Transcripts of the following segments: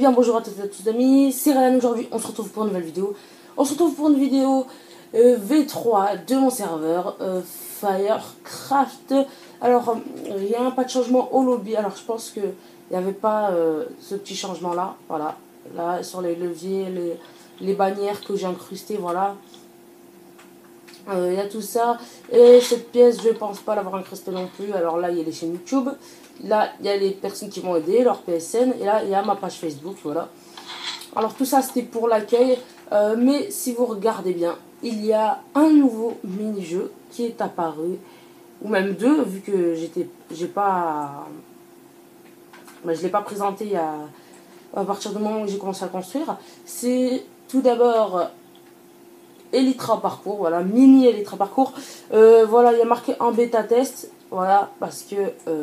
bien bonjour à toutes et à tous amis, c'est Ryan. Aujourd'hui on se retrouve pour une nouvelle vidéo. On se retrouve pour une vidéo V3 de mon serveur Firecraft. Alors rien, pas de changement au lobby. Alors je pense que il n'y avait pas ce petit changement là. Voilà, là sur les leviers, les bannières que j'ai incrustées, voilà. Il y a tout ça. Et cette pièce, je pense pas l'avoir incrustée non plus. Alors là, il y a les chaînes YouTube. Là, il y a les personnes qui m'ont aidé, leur PSN. Et là, il y a ma page Facebook, voilà. Alors tout ça, c'était pour l'accueil. Mais si vous regardez bien, il y a un nouveau mini-jeu qui est apparu. Ou même deux, vu que j'ai pas... je ne l'ai pas présenté à partir du moment où j'ai commencé à construire. C'est tout d'abord... Elytra Parcours, voilà, mini Elytra Parcours. Voilà, il y a marqué en bêta test, voilà, parce que,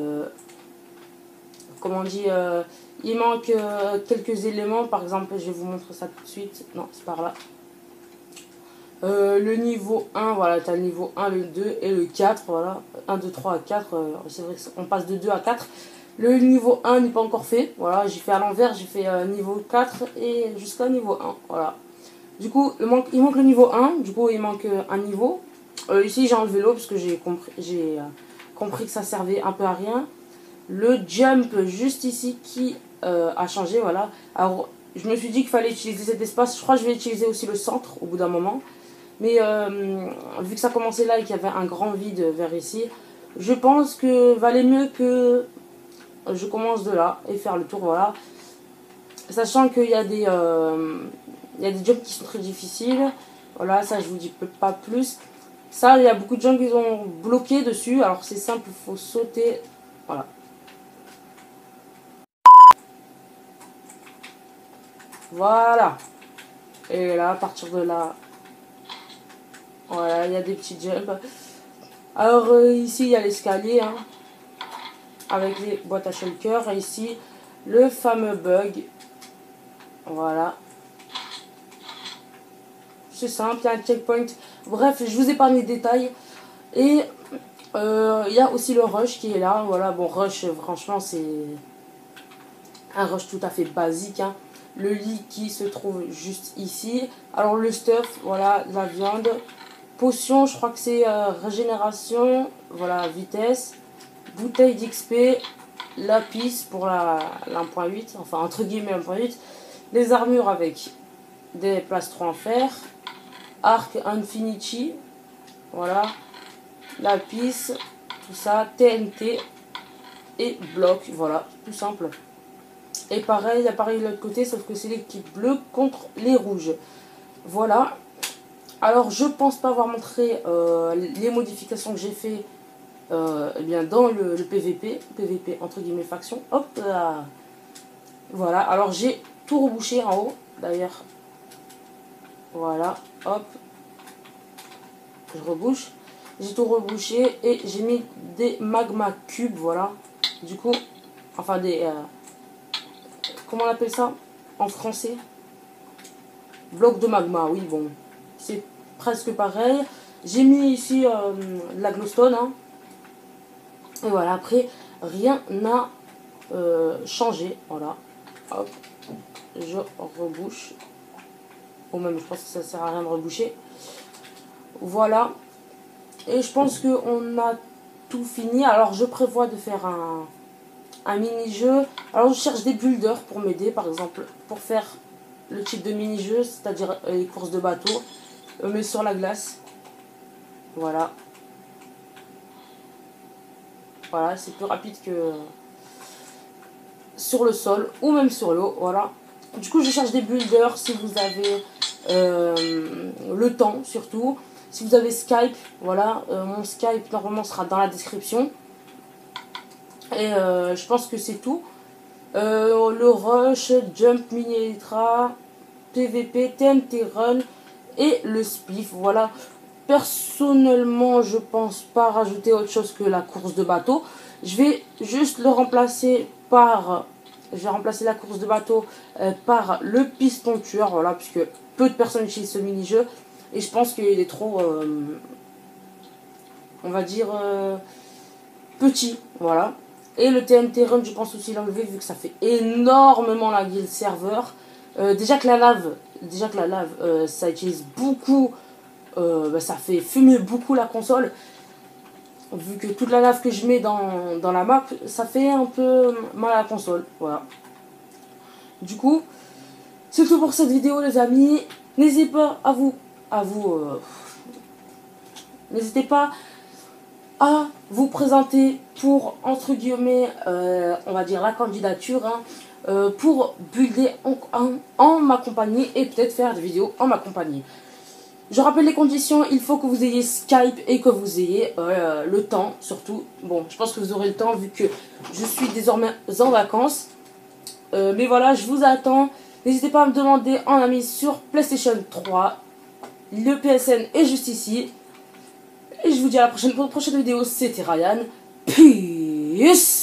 comment on dit, il manque quelques éléments. Par exemple, je vais vous montrer ça tout de suite. Non, c'est par là. Le niveau 1, voilà, tu as le niveau 1, le 2 et le 4, voilà. 1, 2, 3, 4, c'est vrai qu'on passe de 2 à 4. Le niveau 1 n'est pas encore fait, voilà, j'ai fait à l'envers, j'ai fait niveau 4 et jusqu'à niveau 1, voilà. Du coup, il manque le niveau 1, du coup il manque un niveau. Ici j'ai enlevé l'eau parce que j'ai compris que ça servait un peu à rien. Le jump juste ici qui a changé, voilà. Alors je me suis dit qu'il fallait utiliser cet espace, je crois que je vais utiliser aussi le centre au bout d'un moment. Mais vu que ça commençait là et qu'il y avait un grand vide vers ici, je pense que valait mieux que je commence de là et faire le tour, voilà. Sachant qu'il y a des... il y a des jumps qui sont très difficiles. Voilà, ça je vous dis pas plus. Ça, il y a beaucoup de gens qui ont bloqué dessus. Alors c'est simple, il faut sauter. Voilà. Voilà. Et là, à partir de là, voilà, il y a des petits jumps. Alors ici, il y a l'escalier, hein, avec les boîtes à shulker. Et ici, le fameux bug. Voilà. C'est simple, il y a un checkpoint. Bref, je vous épargne les détails. Et il y a aussi le rush qui est là. Voilà, bon, rush, franchement, c'est un rush tout à fait basique, hein. Le lit qui se trouve juste ici. Alors, le stuff, voilà, la viande. Potion, je crois que c'est régénération. Voilà, vitesse. Bouteille d'XP. Lapis pour la 1.8. Enfin, entre guillemets, 1.8. Les armures avec des plastrons en fer. Arc Infinity. Voilà. Lapis. Tout ça. TNT. Et bloc. Voilà. Tout simple. Et pareil, pareil de l'autre côté, sauf que c'est l'équipe bleue contre les rouges. Voilà. Alors, je pense pas avoir montré les modifications que j'ai fait eh bien, dans le PVP. PVP entre guillemets faction. Hop là. Voilà. Alors, j'ai tout rebouché en haut. D'ailleurs. Voilà. Hop. Je rebouche. J'ai tout rebouché et j'ai mis des magma cubes. Voilà. Du coup, enfin des... comment on appelle ça en français? Bloc de magma, oui, bon. C'est presque pareil. J'ai mis ici de la glowstone, hein. Et voilà, après, rien n'a changé. Voilà. Hop. Je rebouche. Ou même, je pense que ça sert à rien de reboucher. Voilà. Et je pense qu'on a tout fini. Alors, je prévois de faire un mini-jeu. Alors, je cherche des builders pour m'aider, par exemple, pour faire le type de mini-jeu, c'est-à-dire les courses de bateau, mais sur la glace. Voilà. Voilà, c'est plus rapide que sur le sol ou même sur l'eau. Voilà. Du coup, je cherche des builders si vous avez le temps, surtout. Si vous avez Skype, voilà, mon Skype normalement sera dans la description. Et je pense que c'est tout. Le rush, jump, mini elytra, PVP, TNT run et le spliff. Voilà. Personnellement, je pense pas rajouter autre chose que la course de bateau. Je vais juste le remplacer par... Je vais remplacer la course de bateau par le piston tueur. Voilà, puisque peu de personnes utilisent ce mini-jeu. Et je pense qu'il est trop... on va dire... petit. Voilà. Et le TNT Run, je pense aussi l'enlever vu que ça fait énormément laguer le serveur. Déjà que la lave, ça utilise beaucoup, ça fait fumer beaucoup la console. Vu que toute la lave que je mets dans la map, ça fait un peu mal à la console. Voilà. Du coup, c'est tout pour cette vidéo les amis. N'hésitez pas n'hésitez pas à vous présenter pour, entre guillemets, on va dire la candidature, hein, pour builder en ma compagnie et peut-être faire des vidéos en ma compagnie. Je rappelle les conditions, il faut que vous ayez Skype et que vous ayez le temps surtout. Bon, je pense que vous aurez le temps vu que je suis désormais en vacances. Mais voilà, je vous attends. N'hésitez pas à me demander en ami sur PlayStation 3. Le PSN est juste ici. Et je vous dis à la prochaine pour une prochaine vidéo. C'était Ryan. Peace.